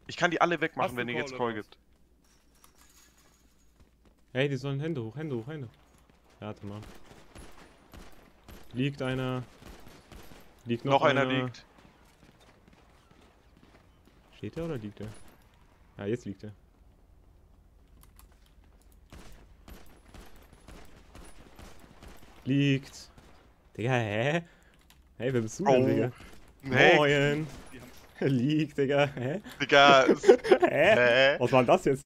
Ich kann die alle wegmachen, Hast wenn du ihr jetzt Call Call oder was? gibt. Hey, die sollen Hände hoch, Hände hoch, Hände. Warte mal. Liegt einer. Liegt noch Noch einer liegt. Steht der oder liegt der? Ja, jetzt liegt er. Liegt. Digga, hä? Hey, wer bist du denn, Oh. Digga? Nee, Moin. Die haben Liegt, Digga. Hä? Digga. Hä? Hä? Was war denn das jetzt?